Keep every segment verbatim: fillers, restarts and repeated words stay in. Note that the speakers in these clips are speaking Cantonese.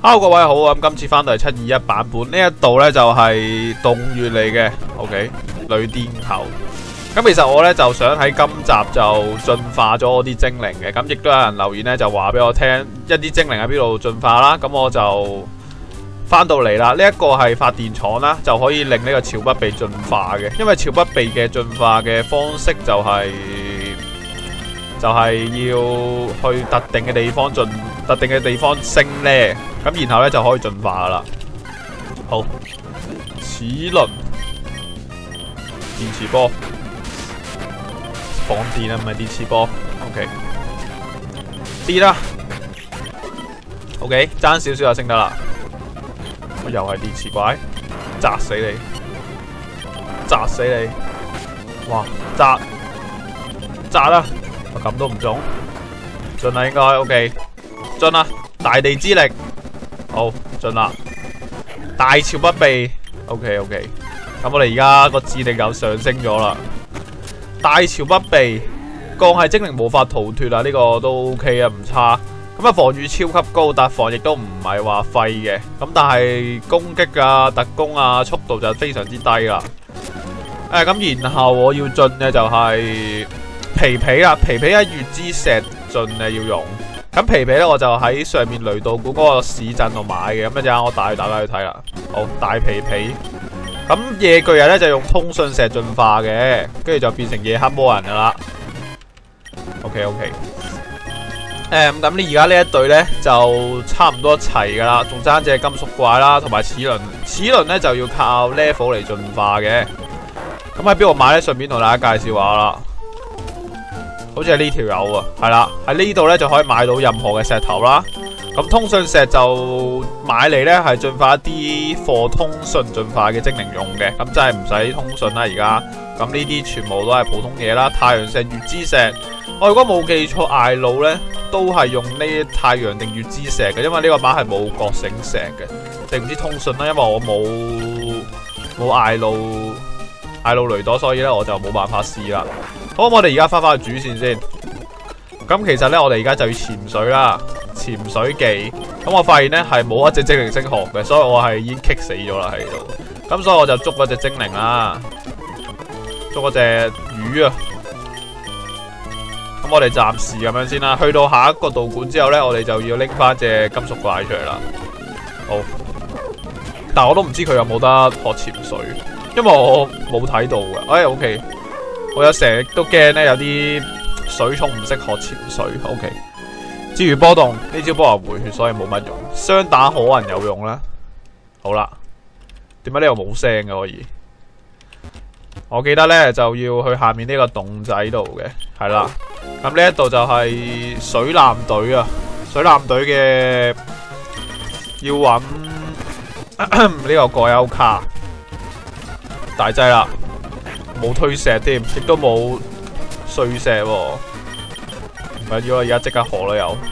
Hello 各位好啊！咁今次翻到嚟七二一版本呢一度呢就係洞穴嚟嘅 ，OK， 雷電球。咁其實我呢就想喺今集就進化咗我啲精靈嘅，咁亦都有人留言呢就話俾我聽一啲精靈喺邊度進化啦，咁我就翻到嚟啦。呢、這、一個係發電廠啦，就可以令呢個潮北鼻進化嘅，因為潮北鼻嘅進化嘅方式就係、是、就係、是、要去特定嘅地方進。特定嘅地方升呢，咁然後呢就可以進化噶啦。好，齒輪電磁波放電啊，唔係電磁波。OK， 跌啦。OK， 爭少少就升得啦。我又係電磁怪，砸死你，砸死你！哇，砸砸啦！我咁都唔中，進啦應該 OK。進啦！大地之力，好進啦！大潮北鼻 ，OK OK。咁我哋而家個智力又上升咗啦。大潮北鼻，降係精靈無法逃脫啊！呢、這個都 OK 啊，唔差。咁啊，防禦超級高，但防亦都唔係話廢嘅。咁但係攻擊啊、特攻啊、速度就非常之低啦。誒、啊，咁然後我要進嘅就係皮皮啦，皮皮喺月之石進啊要用。咁皮皮咧，我就喺上面雷道古嗰個市鎮度買嘅，咁一陣我帶大家去睇啦。好，大皮皮。咁夜巨人咧就用通訊石進化嘅，跟住就變成夜黑魔人噶啦。OK OK。誒，咁你而家呢一隊咧就差唔多齊噶啦，仲爭隻金屬怪啦，同埋齒輪。齒輪咧就要靠 level 嚟進化嘅。咁喺邊度買咧？順便同大家介紹下啦。好似係呢條友啊，係啦，喺呢度咧就可以買到任何嘅石頭啦。咁通訊石就買嚟咧係進化一啲貨通訊進化嘅精靈用嘅，咁真係唔使通訊啦而家。咁呢啲全部都係普通嘢啦。太陽石、月之石，我如果冇記錯，艾魯咧都係用呢太陽定月之石嘅，因為呢個版係冇覺醒石嘅，定唔知通訊啦，因為我冇冇艾魯艾魯雷朵，所以咧我就冇辦法試啦。好，我哋而家翻返去主線先。咁其實咧，我哋而家就要潛水啦，潛水技。咁我發現咧係冇一隻精靈識學嘅，所以我係已經棘死咗啦喺度。咁所以我就捉嗰隻精靈啦，捉嗰隻魚啊。咁我哋暫時咁樣先啦。去到下一個道館之後咧，我哋就要拎翻隻金屬怪出嚟啦。好，但我都唔知佢有冇得學潛水，因為我冇睇到嘅。哎 ，OK。我有成日都驚咧，有啲水蟲唔識學潛水。O K， 至於波動呢招波流回血，所以冇乜用。雙打可能有用啦。好啦，點解呢度冇聲嘅可以？我記得咧就要去下面呢個洞仔度嘅，係啦。咁呢一度就係水艦隊啊，水艦隊嘅要揾呢個過優卡大劑啦。冇推石添，亦都冇碎石喎。唔緊要，而家即刻學啦又。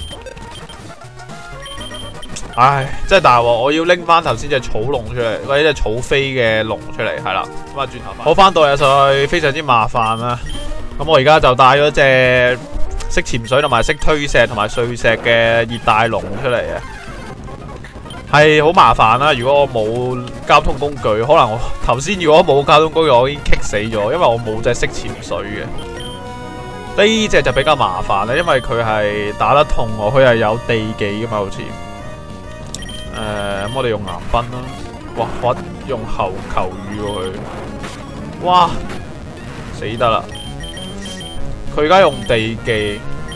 唉，真係大鑊！我要拎翻頭先隻草龍出嚟，或者隻草飛嘅龍出嚟，係啦。咁啊，轉頭翻。我翻到嚟實在非常之麻煩啦。咁我而家就帶咗隻識潛水同埋識推石同埋碎石嘅熱帶龍出嚟啊！係好麻煩啦！如果我冇交通工具，可能我頭先如果冇交通工具，我已經棘死咗，因為我冇隻識潛水嘅。呢隻就比較麻煩啦，因為佢係打得痛喎，佢係有地技噶嘛，好似。誒、呃，咁我哋用岩濱啦。哇！我用猴球雨喎佢。哇！死得啦！佢而家用地技，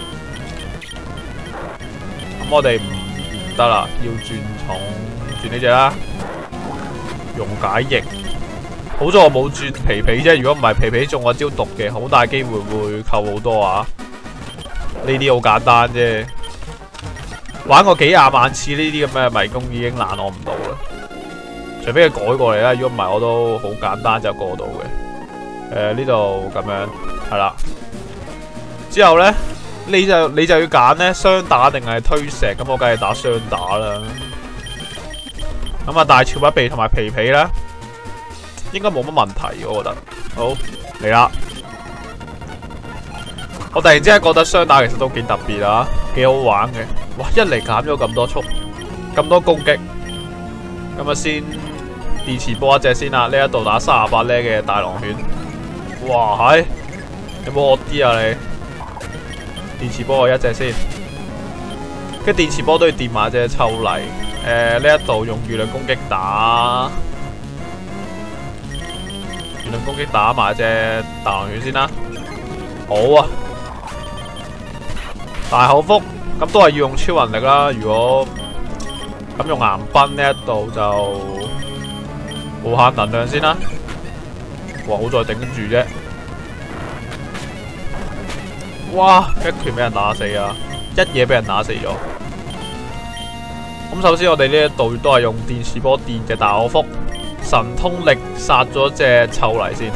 咁我哋唔唔得啦，要轉。轉呢隻啦，溶解液。好在我冇轉皮皮啫，如果唔係皮皮中我招毒嘅，好大機會會扣好多啊！呢啲好簡單啫，玩過幾廿萬次呢啲咁嘅迷宮已經難我唔到啦。除非佢改過嚟啦，如果唔係我都好簡單就過到嘅。誒呢度咁樣係啦，之後咧你就你就要揀咧雙打定係推石，咁我梗係打雙打啦。咁啊，大潮北鼻同埋皮皮咧，應該冇乜問題，我覺得。好嚟啦！我突然之間覺得雙打其實都幾特別啊，幾好玩嘅。哇！一嚟減咗咁多速， 咁多攻擊，咁啊先電磁波一隻先啦。呢一度打三十八呢嘅大狼犬，哇係，有冇惡啲啊你？電磁波我一隻先，跟電磁波都要掂埋隻臭泥。誒、呃、呢一度用月亮攻擊打，月亮攻擊打埋隻大狼犬先啦。好啊，大口福咁都係要用超魂力啦。如果咁用岩崩呢一度就無限能量先啦。哇，好在頂住啫。哇，一拳俾人打死啊！一嘢俾人打死咗。咁首先我哋呢一度都係用電磁波電嘅大口福，神通力殺咗隻臭泥先。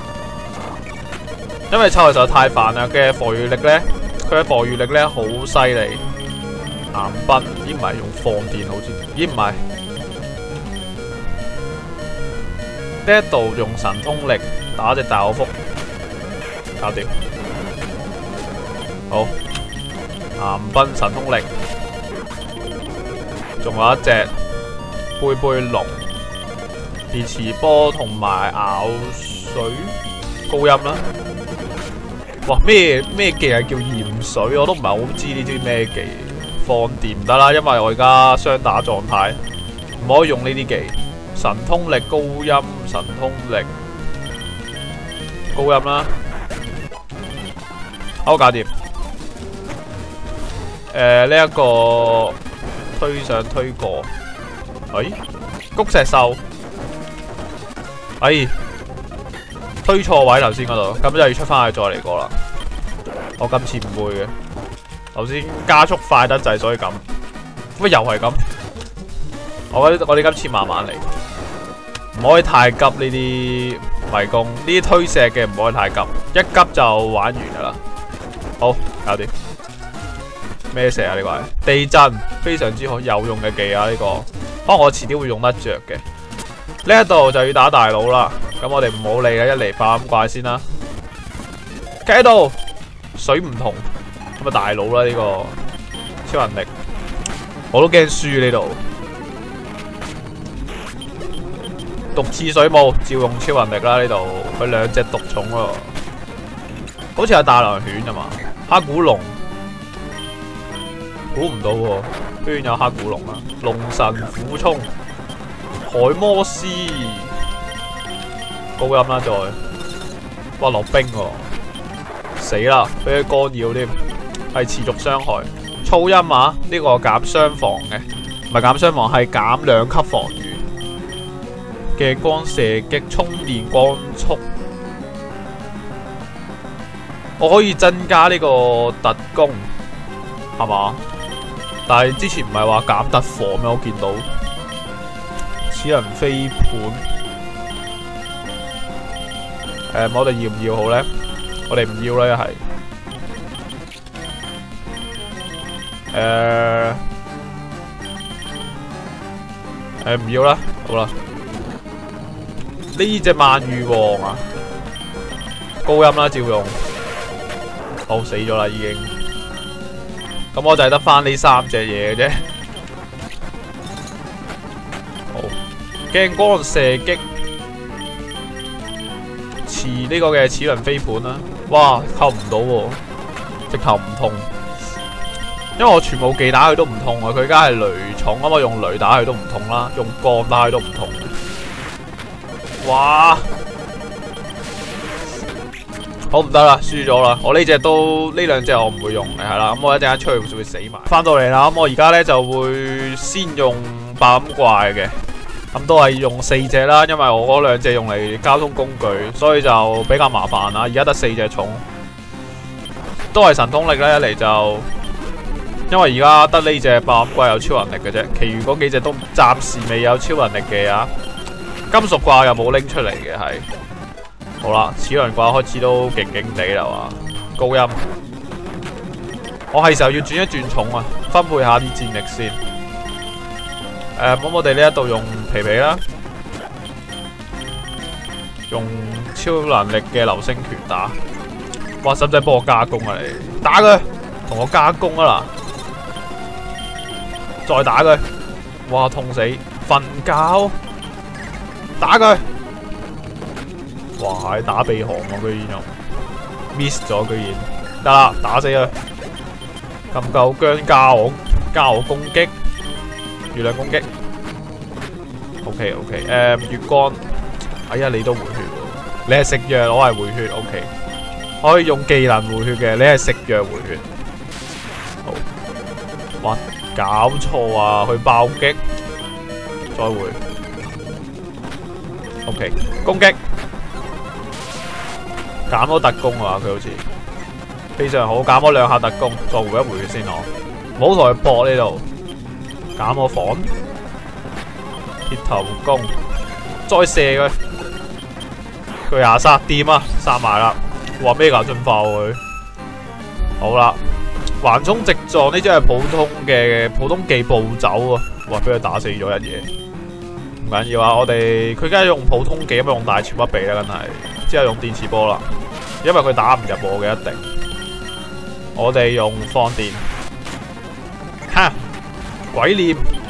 因為臭泥實在太煩啦，嘅防禦力呢，佢嘅防禦力呢好犀利。岩崩，咦唔係用放電好似，咦唔係呢一度用神通力打隻大口福，搞掂。好，岩崩神通力，仲有一隻貝貝龍，電磁波同埋咬水高音啦。哇，咩咩技係叫鹽水？我都唔係好知呢啲咩技。放電唔得啦，因為我而家雙打狀態，唔可以用呢啲技。神通力高音，神通力高音啦，好搞掂。誒呢一個推上推過，哎，谷石獸，哎，推錯位頭先嗰度，咁就要出翻去再嚟過啦。我今次唔會嘅。頭先加速快得滯，所以咁，乜又係咁？我覺得我哋今次慢慢嚟，唔可以太急呢啲迷宮，呢啲推石嘅唔可以太急，一急就玩完噶啦。好，搞掂。咩石啊？呢個係地震，非常之好有用嘅技啊！呢、這個可能我遲啲會用得着嘅。呢一度就要打大佬啦，咁我哋唔好理啦，一嚟爆咁怪先啦。企喺度，水唔同。咁啊大佬啦，呢個超能力，我都驚輸呢度。毒刺水母照用超能力啦，呢度佢兩隻毒蟲喎，好似係大狼犬啊嘛。黑古龍估唔到喎，居然有黑古龍啊！龍神俯衝，海魔斯高音啦，再哇落冰喎，死啦！俾佢干擾添。係持續傷害，噪音啊！呢、這個減傷防嘅，唔係減傷防，係減兩級防禦嘅光射擊充電光速。我可以增加呢個特攻，係嘛？但係之前唔係話減特火咩？我見到此人飛盤，誒、嗯，我哋要唔要好咧？我哋唔要啦，一係。誒誒唔要啦，好啦，呢隻鰻魚王啊，高音啦，照用，好死咗啦已經，咁我就係得翻呢三隻嘢嘅啫。好，鏡光射擊，持呢個嘅齒輪飛盤啦，哇，扣唔到喎，直頭唔痛。因為我全部技打佢都唔痛啊，佢而家係雷重，咁我用雷打佢都唔痛啦，用鋼打佢都唔痛。哇！好唔得啦，輸咗啦！我呢隻都呢兩隻我唔會用嘅，係啦，咁我一陣間出去就會死埋。翻到嚟啦，咁我而家咧就會先用爆音怪嘅，咁都係用四隻啦，因為我嗰兩隻用嚟交通工具，所以就比較麻煩啦。而家得四隻蟲，都係神通力咧，一嚟就。因為而家得呢隻爆音怪有超能力嘅啫，其餘嗰幾隻都暫時未有超能力嘅啊。金屬怪又冇拎出嚟嘅係。好啦，齒輪怪開始都勁勁地啦嘛，高音。我係時候要轉一轉重啊，分配下啲戰力先。誒、呃，咁我哋呢一度用皮皮啦，用超能力嘅流星拳打。哇，使唔使幫我加攻啊你？打佢，同我加攻啊啦！再打佢， 哇，痛死！瞓覺，打佢！哇，係打鼻鼾喎，居然用 miss 咗，居然得啦，打死佢！咁夠姜加我，加我攻擊，月亮攻擊。OK OK， 誒、呃，月光，哎呀，你都回血喎，你係食藥，我係回血。OK， 可以用技能回血嘅，你係食藥回血。好，哇，搞錯啊！去爆擊，再回。OK， 攻擊，減咗特攻啊！佢好似非常好，減咗兩下特攻，再回一回血先我。唔好同佢搏呢度，減我防，鐵頭功，再射佢，佢廿殺掂啊，殺埋啦！哇，咩架進化佢？好啦，橫衝直撞呢招係普通嘅普通技暴走啊！哇，俾佢打死咗一嘢，唔緊要啊！我哋佢梗係用普通技，咁用大潮不避啦，梗係之後用電磁波啦，因為佢打唔入我嘅一定。我哋用放電，哈，鬼念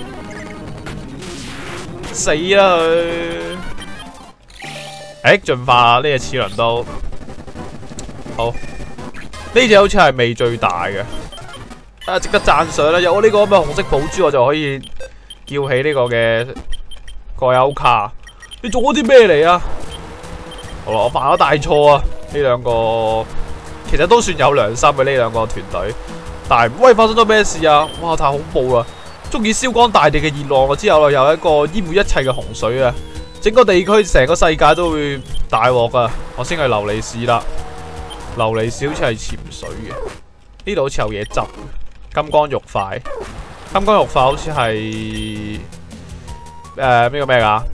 死啦佢！誒，進化呢隻齒輪都好，呢隻好似係味最大嘅，啊，值得讚賞啦！有我呢個咁嘅紅色寶珠，我就可以叫起呢個嘅蓋歐卡。你做咗啲咩嚟啊？好啦，我犯咗大錯啊！呢兩個。其實都算有良心嘅呢兩個團隊，但係喂，發生咗咩事啊？哇，太恐怖啦！足以燒光大地嘅熱浪之後，又一個淹沒一切嘅洪水啊！整個地區、成個世界都會大鑊啊！我先去琉璃市啦，琉璃市好似係潛水嘅，呢度好似有嘢執。金剛玉塊，金剛玉塊好似係誒咩個咩噶？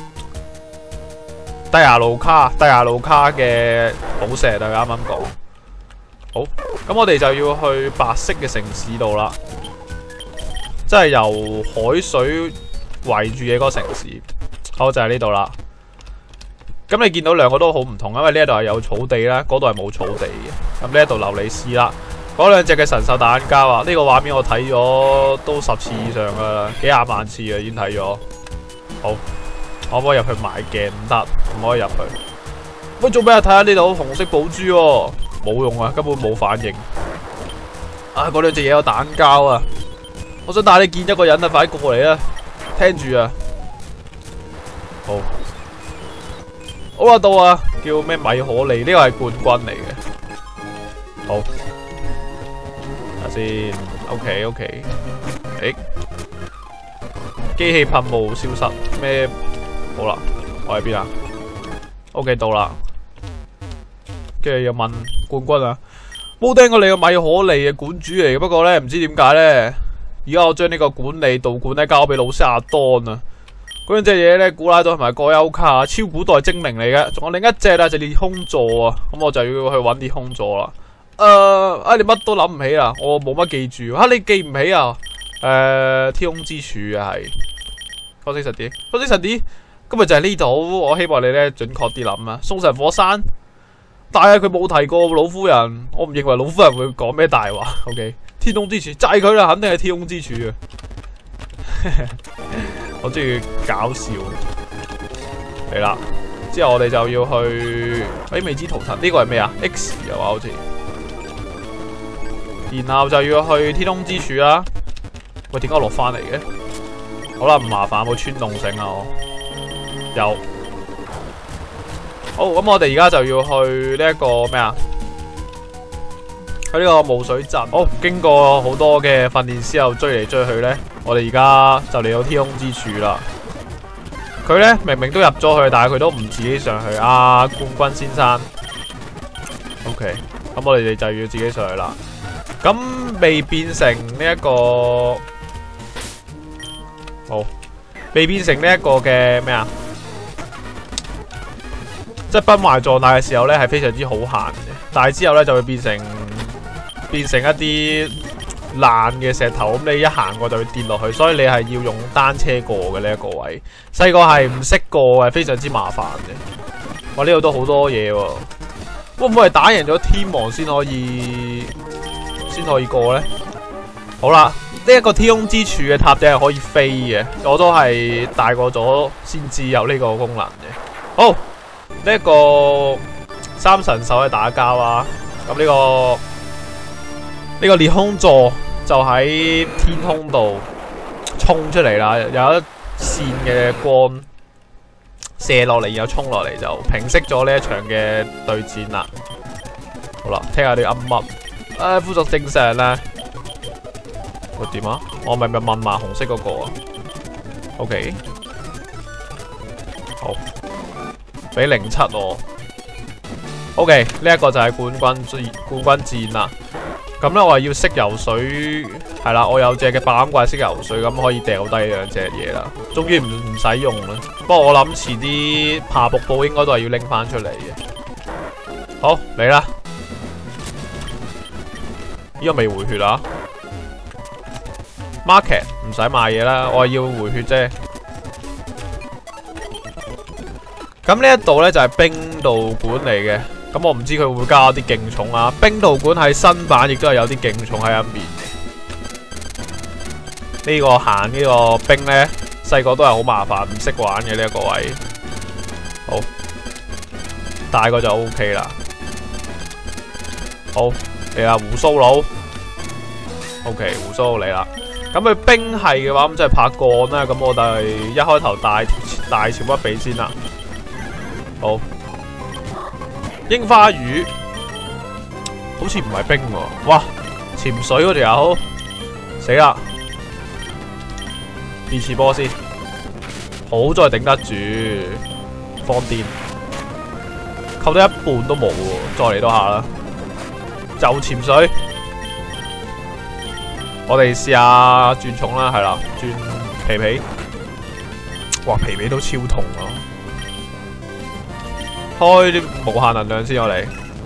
蒂亞路卡，蒂亞路卡嘅寶石啊！啱啱講。好，咁我哋就要去白色嘅城市度啦，即係由海水圍住嘅嗰個城市。好，就係呢度啦。咁你見到兩個都好唔同，因為呢一度係有草地啦，嗰度係冇草地嘅。咁呢一度琉璃市啦，嗰兩隻嘅神獸大眼膠啊，呢、這個畫面我睇咗都十次以上噶啦，幾廿萬次啊，已經睇咗。好，可唔可以入去買鏡？唔得，唔可以入去。喂，做咩啊？睇下呢度紅色寶珠喎。冇用啊，根本冇反應。啊，嗰兩隻嘢有蛋膠啊！我想帶你見一個人啊，快啲過嚟啊！聽住啊！好，好啦，到啊，叫咩米可利？呢個係冠軍嚟嘅。好，睇下先。OK OK。誒，機器噴霧消失咩？好啦，我喺邊啊 ？OK， 到啦。跟住又問冠軍啊，冇聽過你個米可利嘅館主嚟嘅，不過咧唔知點解咧，而家我將呢個管理道館咧交俾老師阿當啊。嗰兩隻嘢咧，古拉多同埋蓋歐卡超古代精靈嚟嘅，仲有另一隻咧就裂空座啊，咁我就要去揾裂空座啦。誒、呃，啊你乜都諗唔起啦，我冇乜記住，吓、啊、你記唔起啊？誒、呃，天空之柱啊係，方式實啲，方式實啲，今日就係呢度，我希望你咧準確啲諗啊。送神火山。但係佢冇提過老夫人，我唔認為老夫人會講咩大話。OK， 天空之柱就係佢啦，肯定係天空之柱啊！我中意搞笑嚟啦，之後我哋就要去誒未知圖騰，呢、這個係咩啊 ？X 嘅話好似，然後就要去天空之柱啦。喂，點解落翻嚟嘅？好啦，唔麻煩，冇穿洞繩啊，我有。好，咁我哋而家就要去呢一個咩啊？去呢個霧水鎮。好，經過好多嘅訓練之後追嚟追去呢，我哋而家就嚟到天空之柱啦。佢呢明明都入咗去，但係佢都唔自己上去。啊，冠軍先生 ，OK， 咁我哋就要自己上去啦。咁未變成呢、這、一個，好，未變成呢一個嘅咩啊？即係崩壞狀態嘅時候咧，係非常之好行嘅。但係之後咧就會變成變成一啲爛嘅石頭，咁你一行過就會跌落去，所以你係要用單車過嘅呢一個位。細個係唔識過嘅，非常之麻煩嘅。哇！呢度都好多嘢喎，會唔會係打贏咗天王先可以先可以過咧？好啦， 呢一個天空之柱嘅塔頂係可以飛嘅，我都係大個咗先知有呢個功能嘅。好，呢、這、一個三神獸嘅打交啊，咁呢、這個呢、這個裂空座就喺天空度衝出嚟啦，有一線嘅光射落嚟，然後衝落嚟就平息咗呢一場嘅對戰啦。好啦，聽下啲噏噏，誒，呼作正常啦。會點啊？我咪咪問埋紅色嗰個啊 ？OK， 好，俾零七我。OK， 呢一個就係冠軍戰冠軍戰啦。咁咧，我係要識游水，係啦，我有隻嘅白啱怪識游水，咁可以掉低兩隻嘢啦。終於唔唔使用啦。不過我諗遲啲爬瀑布應該都係要拎翻出嚟嘅。好，嚟啦！呢個未回血啊！ market 唔使買嘢啦，我係要回血啫。咁呢一度呢，就係、是、冰道館嚟嘅，咁我唔知佢會唔會加啲勁重啊。冰道館喺新版亦都係有啲勁重喺入面嘅。呢、這個行呢個冰呢，細個都係好麻煩，唔識玩嘅呢一個位。好，大個就 OK 啦。好，嚟啦，胡鬚佬。OK， 胡鬚佬嚟啦。 咁佢冰係嘅話，咁即係拍鋼啦。咁我哋一開頭大大潮不比先啦。好，櫻花魚好似唔係冰喎。哇！潛水嗰條友死啦！電磁波先，好在頂得住。放電，扣到一半都冇喎。再嚟多下啦，就潛水。 我哋試下轉重啦，係啦，轉皮皮，哇皮皮都超痛啊！開啲無限能量先，我哋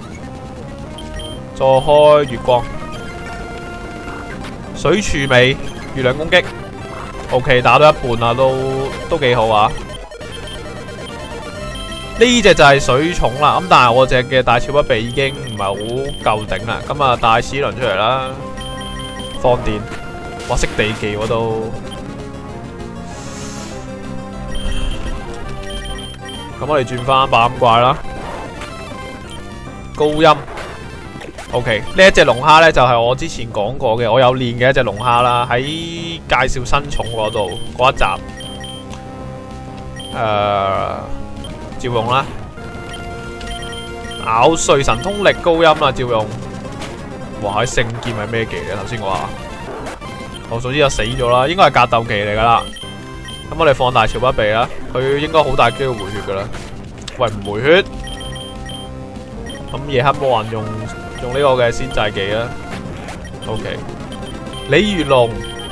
再開月光，水柱尾月亮攻擊 ，OK 打到一半啦，都都幾好啊！呢隻就係水重啦，咁但係我隻嘅大潮不比已經唔係好夠頂啦，咁啊帶齒輪出嚟啦。 放電，哇！識地技我都，咁我哋轉翻白暗怪啦，高音 ，OK。呢一隻龍蝦咧就係、是、我之前講過嘅，我有練嘅一隻龍蝦啦，喺介紹新寵嗰度嗰一集，誒、呃，照用啦，咬碎神通力高音啦，照用。 哇！喺聖劍係咩技嘅？頭先我話，我總之就死咗啦，應該係格鬥技嚟噶啦。咁我哋放大潮不備啦，佢應該好大機會回血噶啦。喂，唔回血，咁夜黑魔人用用呢個嘅先制技啦。OK， 鯉魚龍，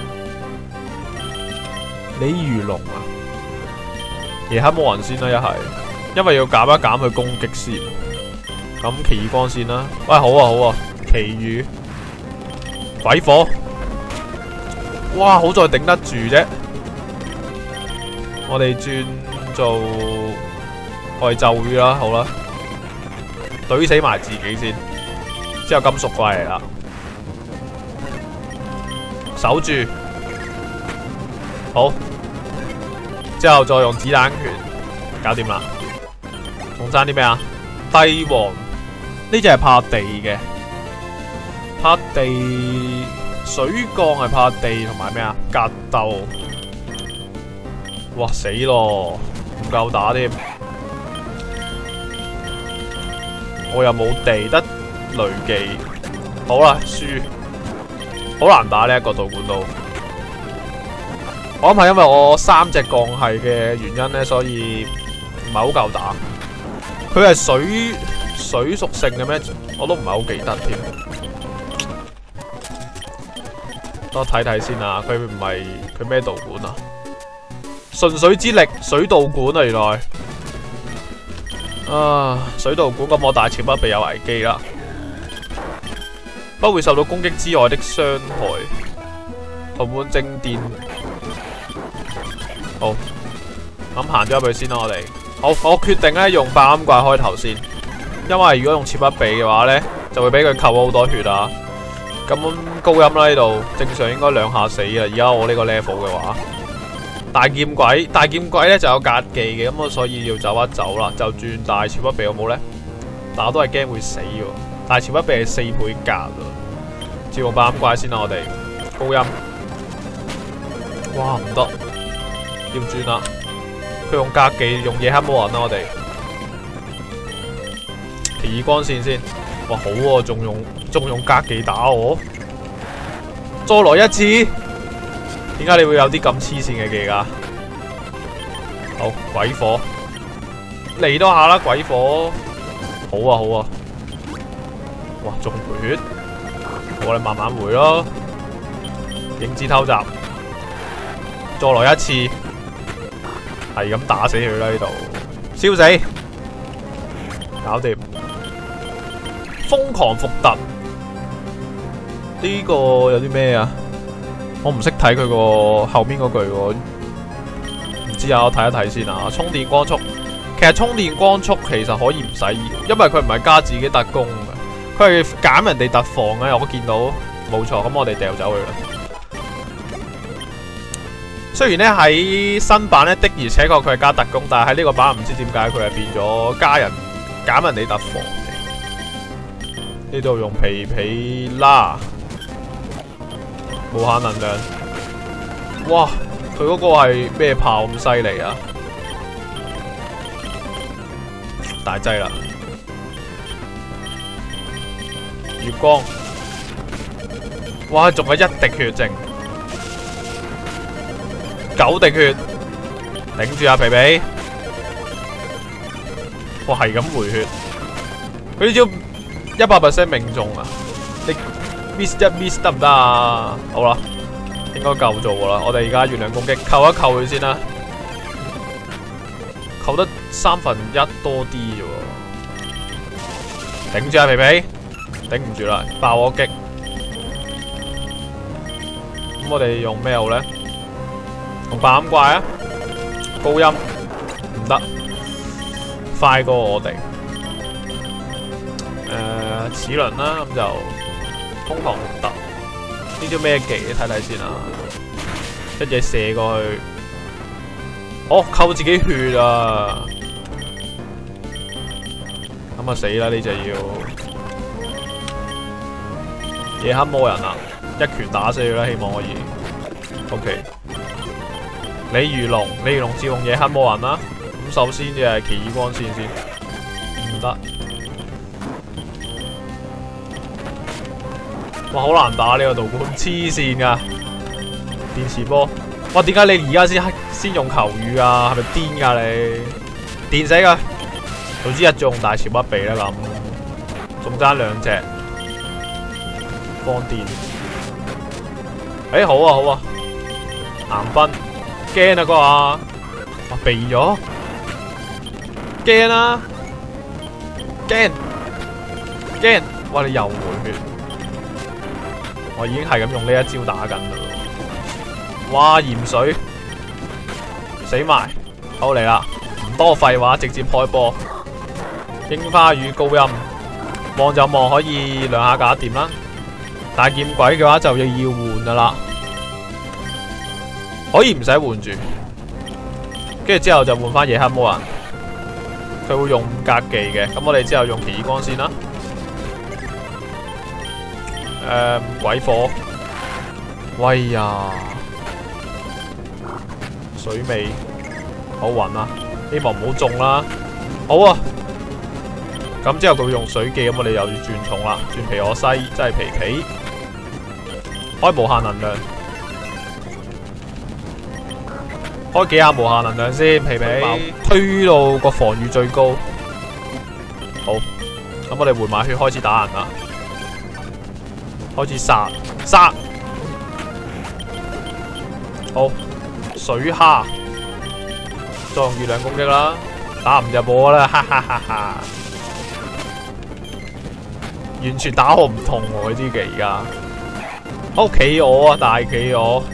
鯉魚龍啊！夜黑魔人先啦，一係，因為要減一減佢攻擊先。咁奇異光先啦。喂，好啊，好啊。 奇遇鬼火，哇！好在頂得住啫。我哋轉做我哋咒語啦，好啦，懟死埋自己先，之後金屬怪嚟啦，守住，好，之後再用子彈拳，搞掂啦。仲爭啲咩啊？帝王呢隻係拍地嘅。 拍地水鋼係拍地同埋咩啊？格鬥，哇死咯，唔夠打添，我又冇地得雷技，好啦輸，好難打呢一個道館都。我諗係因為我三隻鋼系嘅原因咧，所以唔係好夠打。佢係水水屬性嘅咩？我都唔係好記得添。 我睇睇先啊，佢唔係佢咩道館啊？順水之力水道館啊，原來啊水道館，咁我大潮不備有危機啦，不會受到攻擊之外的傷害。同滿正電，好，咁行咗入去先啦，我哋好，我決定咧用白暗怪開頭先，因為如果用潮不備嘅話咧，就會俾佢扣好多血啊。 咁高音啦呢度，正常應該兩下死啊！而家我呢個 level 嘅話，大劍鬼，大劍鬼咧就有格技嘅，咁我所以要走一走啦，就轉大潮不避好冇咧？但我都係驚會死喎，大潮不避係四倍格啊！照用八音怪先啦，我哋高音，哇唔得，要轉啦！佢用格技，用夜黑魔人啦，我哋奇異光線先。哇好喎、啊，仲用仲用格技打我，再來一次，點解你會有啲咁黐線嘅技㗎？好鬼火嚟多下啦，鬼火，好啊好啊，哇仲回血，我哋慢慢回咯，影子偷襲，再來一次，係咁打死佢啦呢度，燒死，搞掂。瘋狂伏特呢個有啲咩啊？我唔識睇佢個後面嗰句喎，唔知啊，我睇一睇先啊。充電光速，其實充電光速其實可以唔使要，因為佢唔係加自己特攻嘅，佢係減人哋特防嘅。我見到冇錯，咁我哋掉走佢啦。雖然咧喺新版咧的而且確佢係加特攻，但係喺呢個版唔知點解佢係變咗加人減人哋特防。呢度用皮皮啦，無限能量。哇！佢嗰個係咩炮咁犀利啊？大劑啦！月光，哇！仲有一滴血剩，九滴血，頂住啊皮皮！哇，係咁回血，佢呢招。一百 percent 命中啊！你 miss 一 miss 得唔得啊？好啦，應該夠做噶啦。我哋而家月亮攻擊，扣一扣佢先啦。扣得三分一多啲啫喎。頂住啊皮皮，頂唔住啦，爆我擊。咁我哋用咩好咧？用八音怪啊！高音唔得，快過我哋。誒，齒輪啦，咁就瘋狂伏特，呢招咩技？你睇睇先啊！一嘢射過去，哦，扣自己血啊！咁啊死啦！呢隻要夜黑魔人啊，一拳打死佢啦！希望可以。O K， 鯉魚龍，鯉魚龍照用夜黑魔人啦。咁首先就係奇異光線先，唔得。哇，好難打呢個道館，黐線噶！電磁波，哇，點解你而家先先用球雨啊？係咪癲噶你？電死佢！早知一中大潮不避啦咁，仲爭兩隻，放電。誒、欸，好啊好啊，岩崩，驚啊啩！哇，避咗，驚啊！驚驚！哇，你又回血！我已經係咁用呢一招打緊啦！哇，鹽水死埋，好嚟啦！唔多廢話，直接開波。櫻花雨高音，望就望可以兩下搞掂啦。大劍鬼嘅話就要要換噶啦，可以唔使換住，跟住之後就換翻夜黑魔人，佢會用五格技嘅。咁我哋之後用奇異光先啦。誒、嗯，鬼火，喂呀，水尾，好暈啊！希望唔好中啦。好啊，咁之後佢會用水技，咁我哋又要轉重啦，轉皮我西，即係皮皮，開無限能量，開幾下無限能量先，皮皮推到個防禦最高。好，咁我哋回馬血開始打人啦。開始殺殺，好水蝦，再用月亮攻擊啦，打唔入我啦，哈哈哈哈！完全打我唔痛喎，呢啲嘅而家，好企鵝啊，大企鵝，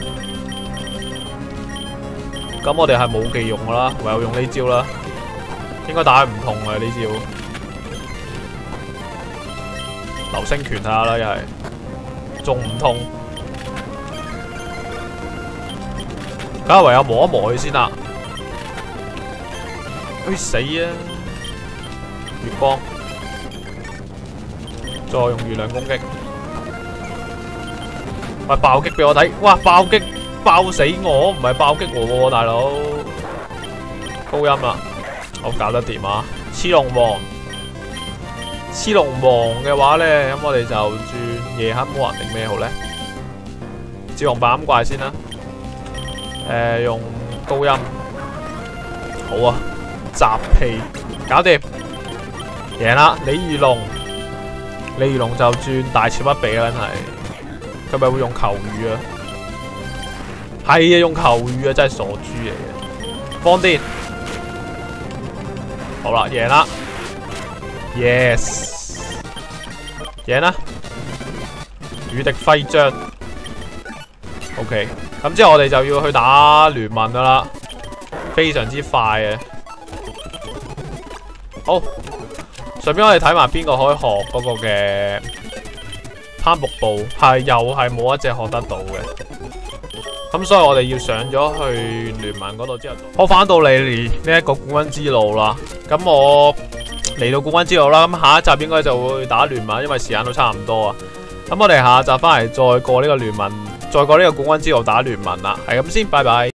咁我哋係冇技用噶啦，唯有用呢招啦，應該打佢唔痛嘅呢招，流星拳睇下啦，又係。 仲唔痛，梗係唯有磨一磨佢先啦。去死啊！月光，再用月亮攻擊。喂，爆擊俾我睇！哇，爆擊爆死我，唔係爆擊我喎，大佬。高音啦，我搞得掂啊！黐龍王，黐龍王嘅話咧，咁我哋就轉夜黑魔人定咩好咧？召喚白暗怪先啦。誒、呃，用高音，好啊！集氣，搞掂，贏啦！李如龍，李如龍就轉大潮不比啦，真係。佢咪會用球雨啊？係啊，用球雨啊，真係傻豬嚟嘅。放電，好啦，贏啦 ！Yes， 贏啦！羽敵徽章 ，OK。咁之後我哋就要去打聯盟噶啦，非常之快嘅。好，順便我哋睇埋邊個可以學嗰個嘅攀瀑布，係又係冇一隻學得到嘅。咁所以我哋要上咗去聯盟嗰度之後，我翻到嚟呢一個冠軍之路啦。咁我嚟到冠軍之路啦，咁下一集應該就會打聯盟，因為時間都差唔多啊。咁我哋下一集翻嚟再過呢個聯盟，再過呢個冠軍之路打聯盟啦。係咁先，拜拜。